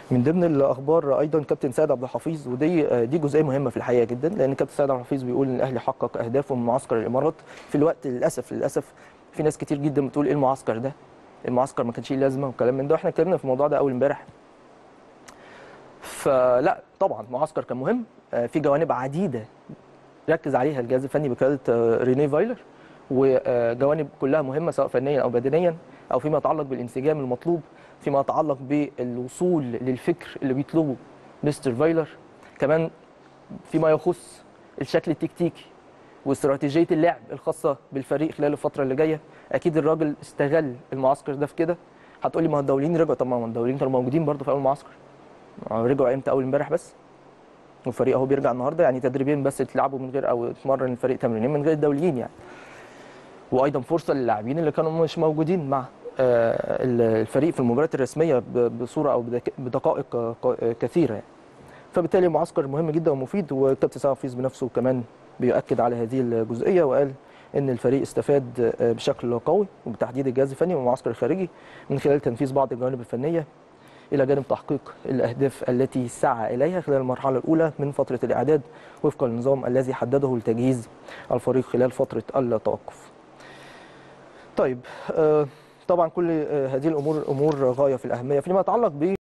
من ضمن الاخبار ايضا كابتن سيد عبد الحفيظ، ودي جزئيه مهمه في الحقيقه جدا، لان كابتن سيد عبد الحفيظ بيقول ان الاهلي حقق اهدافه من معسكر الامارات في الوقت. للاسف في ناس كتير جدا بتقول ايه المعسكر ده، المعسكر ما كانش ليه لازمه وكلام من ده، واحنا اتكلمنا في الموضوع ده اول امبارح. فلا طبعا معسكر كان مهم، في جوانب عديده ركز عليها الجهاز الفني بقياده رينيه فايلر، وجوانب كلها مهمه سواء فنيا او بدنيا، او فيما يتعلق بالانسجام المطلوب، فيما يتعلق بالوصول للفكر اللي بيطلبه مستر فايلر، كمان فيما يخص الشكل التكتيكي واستراتيجيه اللعب الخاصه بالفريق خلال الفتره اللي جايه. اكيد الراجل استغل المعسكر ده في كده. هتقولي ما هو الدوليين رجعوا، طب ما هو الدوليين كانوا موجودين برضه في اول معسكر، رجعوا امتى؟ اول امبارح بس، والفريق اهو بيرجع النهارده، يعني تدريبين بس تلعبوا من غير، او تمرن الفريق تمرينين من غير الدوليين يعني. وايضا فرصه للاعبين اللي كانوا مش موجودين مع الفريق في المباريات الرسميه بصوره او بدقائق كثيره يعني. فبالتالي معسكر مهم جدا ومفيد، وكابتن سعد حفيظ بنفسه كمان بيؤكد على هذه الجزئيه، وقال ان الفريق استفاد بشكل قوي، وبتحديد الجهاز الفني والمعسكر الخارجي، من خلال تنفيذ بعض الجوانب الفنيه إلى جانب تحقيق الأهداف التي سعى إليها خلال المرحلة الأولى من فترة الإعداد وفق النظام الذي حدده لتجهيز الفريق خلال فترة التوقف. طيب طبعا كل هذه الأمور أمور غاية في الأهمية فيما يتعلق ب